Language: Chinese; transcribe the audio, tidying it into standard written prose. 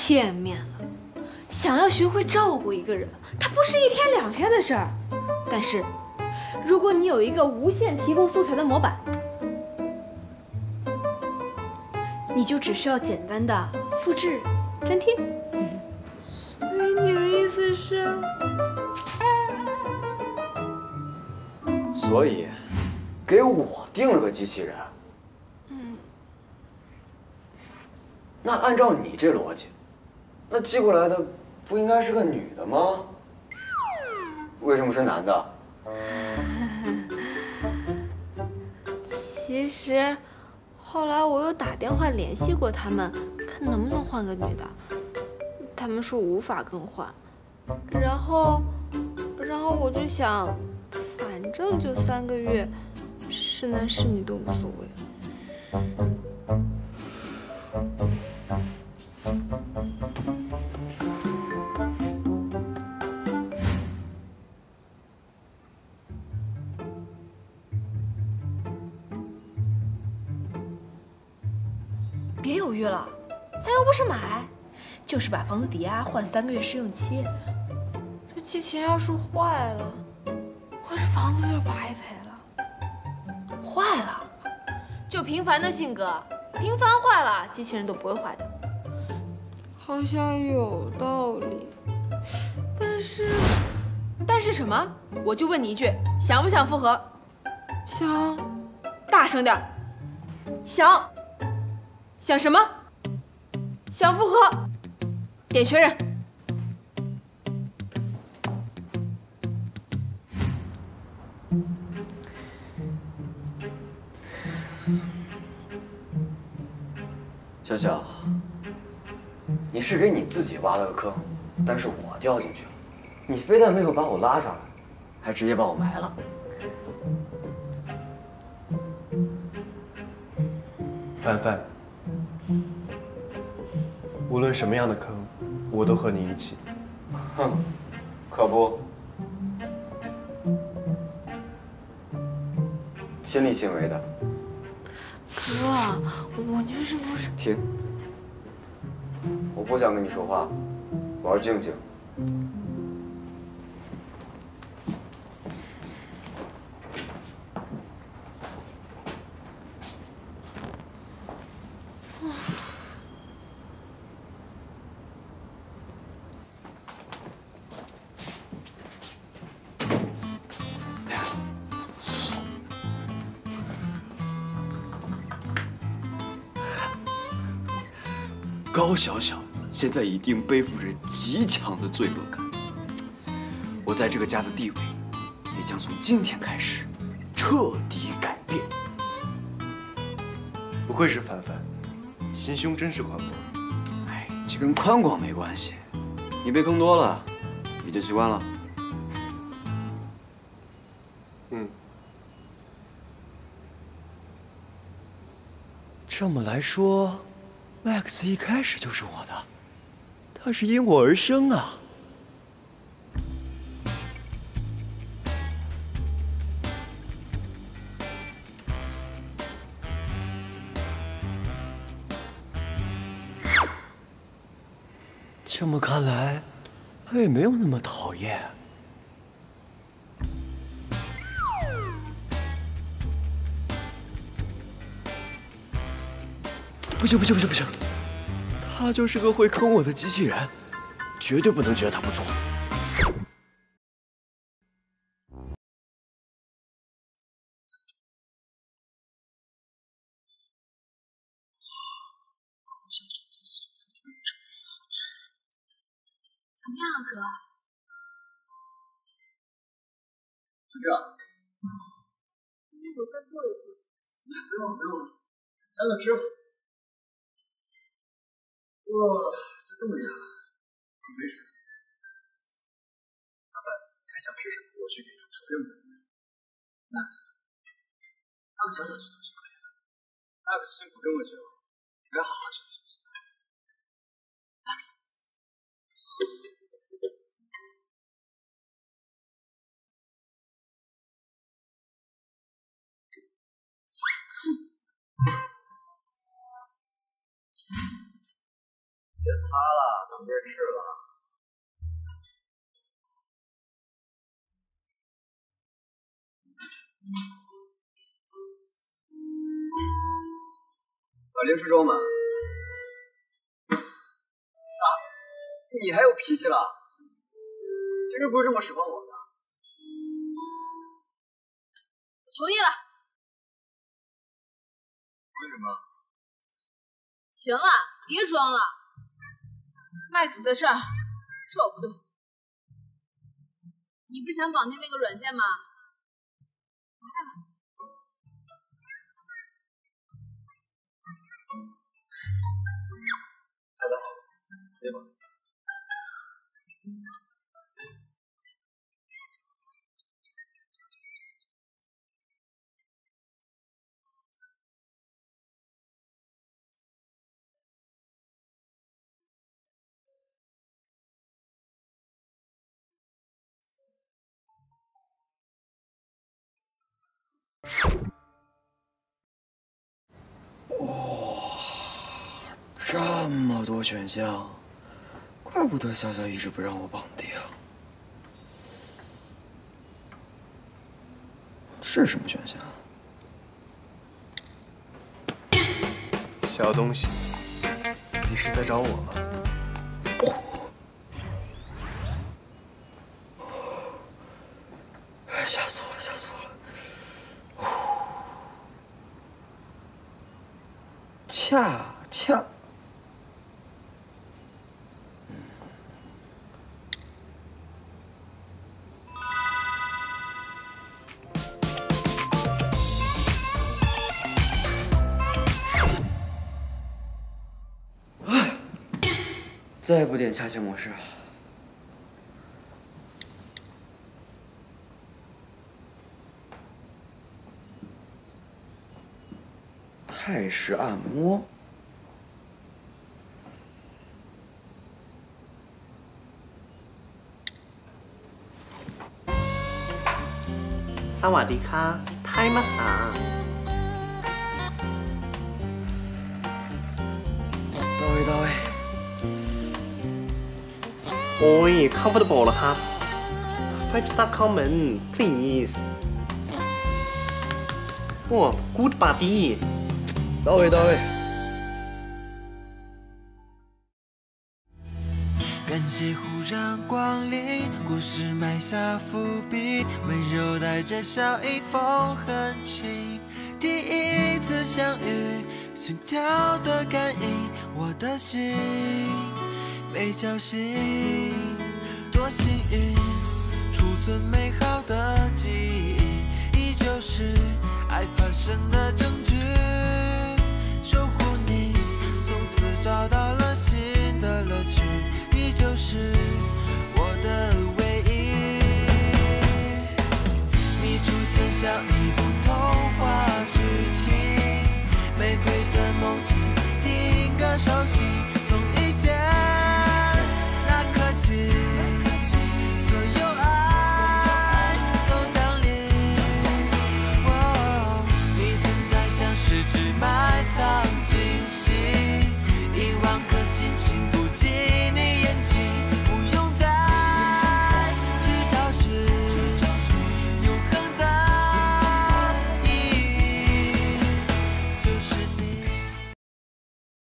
片面了。想要学会照顾一个人，它不是一天两天的事儿。但是，如果你有一个无限提供素材的模板，你就只需要简单的复制、粘贴。所以你的意思是？ 所以，给我定了个机器人。那按照你这逻辑，那寄过来的不应该是个女的吗？为什么是男的？ 其实，后来我又打电话联系过他们，看能不能换个女的。他们说无法更换。然后我就想，反正就3个月，是男是女都无所谓。别犹豫了，咱又不是买，就是把房子抵押换3个月试用期。这机器人要是坏了，我这房子不是白赔了？坏了，就平凡的性格，平凡坏了，机器人都不会坏的。好像有道理，但是什么？我就问你一句，想不想复合？想。大声点。想。想什么？想复合。点确认。 小小，你是给你自己挖了个坑，但是我掉进去了。你非但没有把我拉上来，还直接把我埋了。 范范，无论什么样的坑，我都和你一起。 哼，可不。亲力亲为的。 哥，我就是不是…… 停！我不想跟你说话，我要静静。 高小小现在一定背负着极强的罪恶感。我在这个家的地位也将从今天开始彻底改变。 不愧是凡凡，心胸真是宽阔。 哎，这跟宽广没关系，你被坑多了，也就习惯了。 嗯。这么来说，Max 一开始就是我的，他是因我而生啊。这么看来，他也没有那么讨厌。不行不行不行不行，他就是个会坑我的机器人，绝对不能觉得他不错。 怎么样啊，哥？ 就这样。 我再做一会儿。 不用了，不用了，咱就吃吧。不过就这么点了，没事。麻烦还想吃什么，我去给你调任务。Max，让小小去做就可以了。Max 辛苦这么久，你该好好休息休息。Max。 擦了，等电视了。把零食装满。咋？你还有脾气了？平时不是这么使唤我的。 同意了。 为什么？ 行了，别装了。Max 的事儿是我不对。你不是想绑定那个软件吗？来吧。 太太好了，对吧？ 这么多选项，怪不得潇潇一直不让我绑定。是什么选项？ 小东西，你是在找我吗？ 吓死我了，吓死我了！恰恰。再不点恰恰模式了。泰式按摩。 สวัสดีค่ะไทยมาสา到位到位。 โอ้ย comfortable เหรอครับ 5 star comment please โอ้ good party 到位到位。 感谢忽然光临，故事埋下伏笔，温柔带着笑意，风很轻。第一次相遇，心跳的感应，我的心被叫醒。多幸运，储存美好的记忆，依旧是爱发生的证据。